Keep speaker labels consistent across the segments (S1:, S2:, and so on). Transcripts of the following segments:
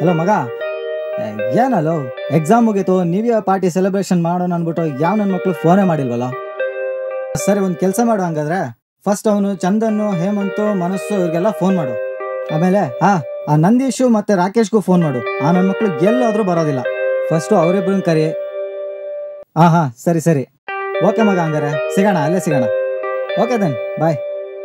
S1: Hello ಮಗ, ಏನಲ್ಲೋ exam ಮುಗೀತು, ನೀವೇ ಪಾರ್ಟಿ ಸೆಲೆಬ್ರೇಷನ್ ಮಾಡೋಣ ಅಂದ್ಬಿಟ್ಟು ಯಾವ ನನ್ನ ಮಕ್ಳು ಫೋನೇ ಮಾಡಿಲ್ವಲ್ಲ. ಸರಿ, ಒಂದು ಕೆಲಸ ಮಾಡು ಹಂಗಾದ್ರೆ. ಫಸ್ಟ್ ಅವನು ಚಂದನ್ನು, ಹೇಮಂತು, ಮನಸ್ಸು ಇವ್ರಿಗೆಲ್ಲ ಫೋನ್ ಮಾಡು. ಆಮೇಲೆ ಆ ನಂದೀಶು ಮತ್ತೆ ರಾಕೇಶ್ಗೂ ಫೋನ್ ಮಾಡು. ಆ ನನ್ನ ಮಕ್ಳು ಎಲ್ಲಾದ್ರೂ ಬರೋದಿಲ್ಲ. ಫಸ್ಟು ಅವರಿಬ್ಬರನ್ನ ಕರಿ. ಹಾಂ ಸರಿ ಸರಿ, ಓಕೆ ಮಗ, ಹಂಗಾರೆ ಸಿಗೋಣ, ಅಲ್ಲೇ ಸಿಗೋಣ. ಓಕೆ ದೆನ್, ಬಾಯ್.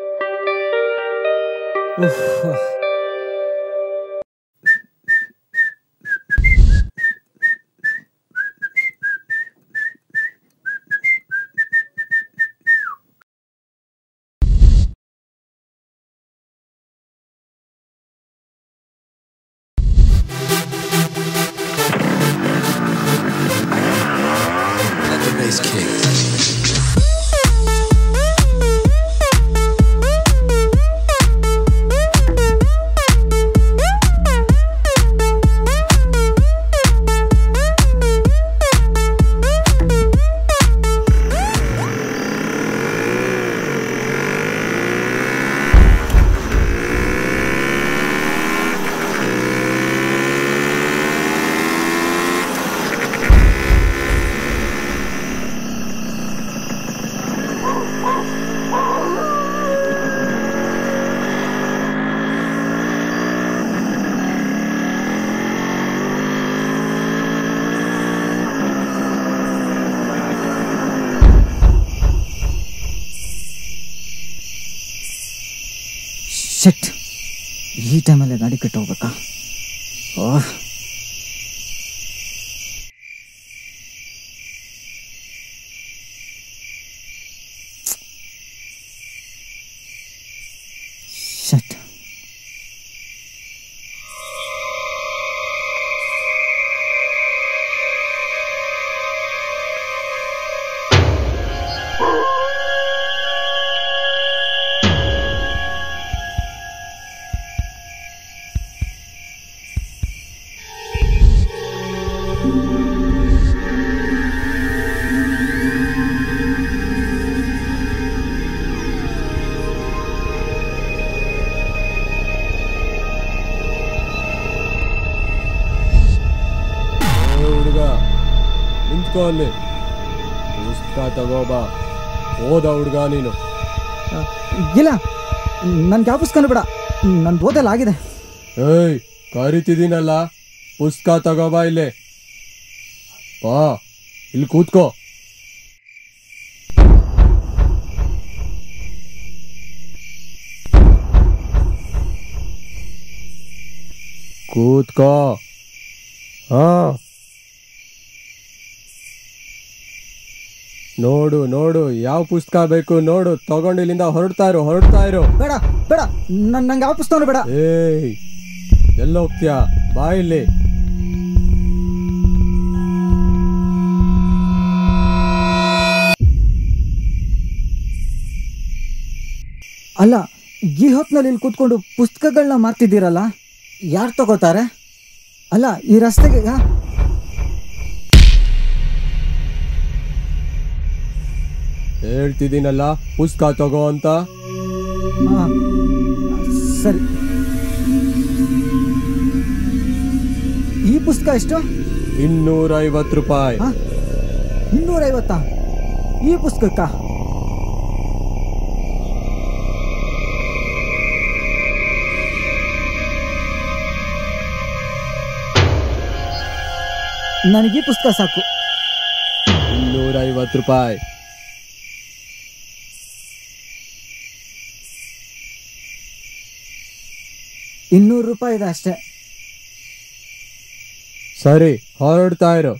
S1: ಶಿಟ್, ಈ ಟೈಮಲ್ಲೇ ಗಾಡಿ ಕೆಟ್ಟು ಹೋಗ್ಬೇಕಾ? ಶಿಟ್.
S2: ನಿಂತ್ಕೊಳ್ಳಿ, ಪುಸ್ತಕ ತಗೋಬಾ. ಓದ ಹುಡ್ಗ ನೀನು.
S1: ಇಲ್ಲ, ನನ್ಗೆ ಯಾವ ಪುಸ್ತಕನೂ ಬೇಡ, ನಂದು ಓದೆಲ್ಲ ಆಗಿದೆ.
S2: ಏಯ್, ಕರಿತಿದ್ದೀನಲ್ಲ, ಪುಸ್ತಕ ತಗೋಬಾ ಇಲ್ಲೇ. ಬಾ, ಇಲ್ಲಿ ಕೂತ್ಕೋ. ಕೂತ್ಕೋ. ಹಾ, ನೋಡು ನೋಡು, ಯಾವ ಪುಸ್ತಕ ಬೇಕು ನೋಡು, ತಗೊಂಡು ಇಲ್ಲಿಂದ ಹೊರಡ್ತಾ ಇರು.
S1: ಬೇಡ ಬೇಡ, ನಂಗೆ ಯಾವ ಪುಸ್ತಕನೂ ಬೇಡ.
S2: ಏಯ್, ಎಲ್ಲ ಹೋಗ್ತೀಯಾ? ಬಾ ಇಲ್ಲಿ.
S1: ಅಲ್ಲ, ಈ ಹೊತ್ತಿನಲ್ಲಿ ಇಲ್ಲಿ ಕೂತ್ಕೊಂಡು ಪುಸ್ತಕಗಳನ್ನ ಮಾರ್ತಿದ್ದೀರಲ್ಲ, ಯಾರು ತಗೋತಾರೆ? ಅಲ್ಲ, ಈ ರಸ್ತೆಗೆ
S2: ಹೇಳ್ತಿದ್ದೀನಲ್ಲ, ಪುಸ್ತಕ ತಗೋ ಅಂತ.
S1: ಸರಿ. ಈ ಪುಸ್ತಕ ಎಷ್ಟು?
S2: 250 ರೂಪಾಯಿ.
S1: 250? ಈ ಪುಸ್ತಕಕ್ಕ? ನನಗೆ ಈ ಪುಸ್ತಕ ಸಾಕು.
S2: 250 ರೂಪಾಯಿ.
S1: ₹200 ಇದೆ ಅಷ್ಟೇ.
S2: ಸರಿ, ಹೊರಡ್ತಾ ಇರು.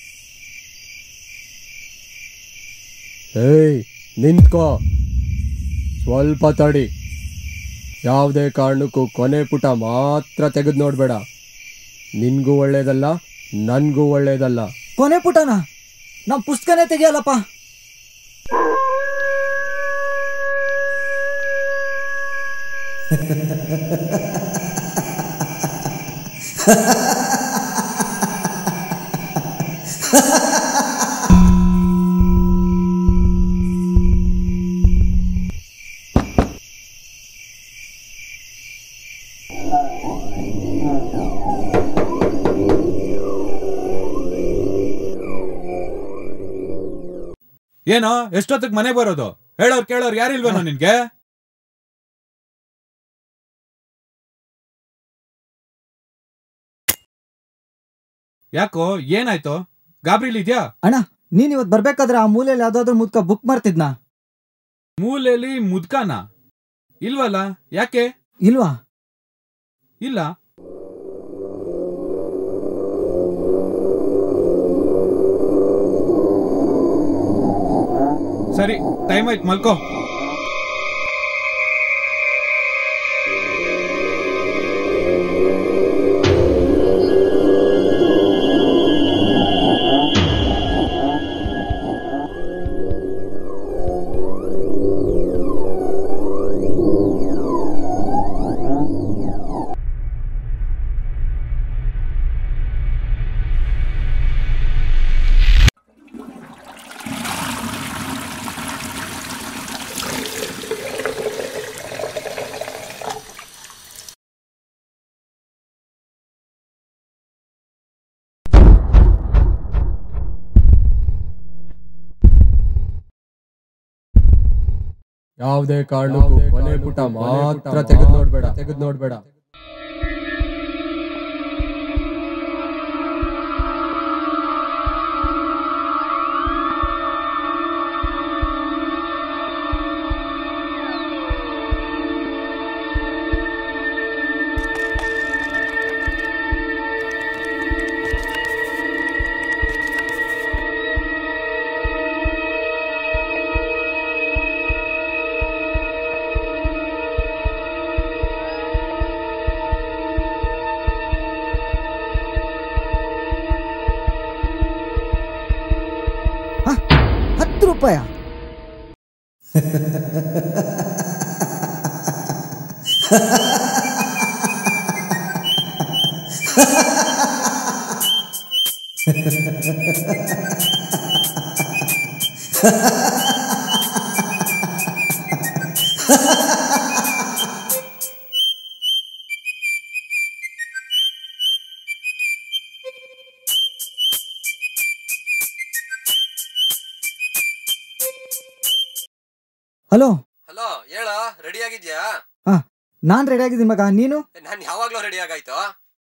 S2: ಏಯ್, ನಿಂತ್ಕೋ. ಸ್ವಲ್ಪ ತಡಿ. ಯಾವುದೇ ಕಾರಣಕ್ಕೂ ಕೊನೆ ಪುಟ ಮಾತ್ರ ತೆಗೆದು ನೋಡ್ಬೇಡ. ನಿನ್ಗೂ ಒಳ್ಳೇದಲ್ಲ, ನನ್ಗೂ ಒಳ್ಳೇದಲ್ಲ.
S1: ಕೊನೆ ಪುಟನ? ನಮ್ಮ ಪುಸ್ತಕನೇ ತೆಗಿಯಲ್ಲಪ್ಪ.
S3: ಏನೋ ಎಷ್ಟೊತ್ತಿಗೆ ಮನೆ ಬರೋದು? ಹೇಳೋರ್ ಕೇಳೋರ್ ಯಾರಿಲ್ವೇನೋ ನಿನ್ಗೆ? ಯಾಕೋ ಏನಾಯ್ತು? ಗಾಬ್ರಿಲಿದ್ಯಾ?
S1: ಅಣ್ಣ ನೀನ್ ಇವತ್ ಬರ್ಬೇಕಾದ್ರೆ ಆ ಮೂಲೆಯಲ್ಲಿ ಯಾವ್ದಾದ್ರು ಮುದ್ಕ ಬುಕ್ ಮಾಡ್ತಿದ್ನಾ?
S3: ಮೂಲೆಯಲ್ಲಿ ಮುದ್ಕಾನ? ಇಲ್ವಲ್ಲ, ಯಾಕೆ?
S1: ಇಲ್ವಾ?
S3: ಇಲ್ಲ. ಸರಿ, ಟೈಮ್ ಆಯ್ತು, ಮಲ್ಕೋ.
S2: ಯಾವುದೇ ಕಾರಣಕ್ಕೂ ಕೊನೆ ಪುಟ ಮಾತ್ರ ತೆಗೆದು ನೋಡ್ಬೇಡ.
S1: ₹10? ಹಲೋ
S2: ಹಲೋ, ಹೇಳ, ರೆಡಿ ಆಗಿದ್ಯಾ?
S1: ನಾನ್ ರೆಡಿ ಆಗಿದ್ದೀನಿ ಮಗ, ನೀನು?
S2: ನಾನು ಯಾವಾಗ್ಲೂ ರೆಡಿ ಆಗಾಯ್ತು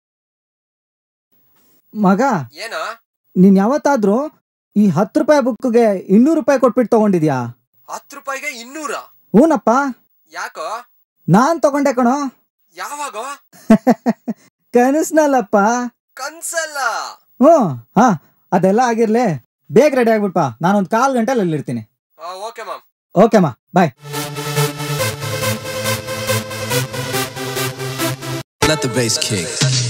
S1: ಮಗ.
S2: ಏನೋ?
S1: ನೀನ್ ಯಾವತ್ತಾದ್ರೂ ಈ ₹10 ಬುಕ್ಗೆ ₹200 ಕೊಟ್ಬಿಟ್ಟು ತಗೊಂಡಿದ್ಯಾ?
S2: ₹10ಗೆ 200?
S1: ಹೂನಪ್ಪ.
S2: ಯಾಕೋ?
S1: ನಾನ್ ತಗೊಂಡೆ ಕಣೋ.
S2: ಯಾವಾಗ?
S1: ಕನಸ್ನಲ್ಲಪ್ಪ.
S2: ಕನ್ಸಲ್ಲ?
S1: ಹಾ, ಅದೆಲ್ಲ ಆಗಿರ್ಲಿ, ಬೇಗ ರೆಡಿ ಆಗ್ಬಿಟ್ಪಾ, ನಾನೊಂದ್ 1/4 ಗಂಟೆಲಿ ಅಲ್ಲಿರ್ತೀನಿ.
S2: Okay ma'am.
S1: ಓಕೆ ಮಾ, bye.
S4: Let the bass kick.